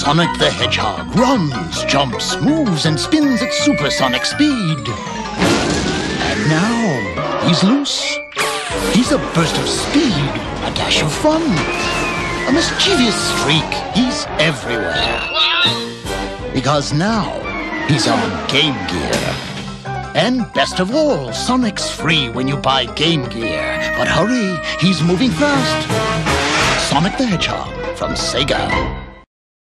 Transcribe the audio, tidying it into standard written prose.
Sonic the Hedgehog runs, jumps, moves, and spins at supersonic speed. And now, he's loose. He's a burst of speed, a dash of fun, a mischievous streak. He's everywhere. Because now, he's on Game Gear. And best of all, Sonic's free when you buy Game Gear. But hurry, he's moving fast. Sonic the Hedgehog from Sega.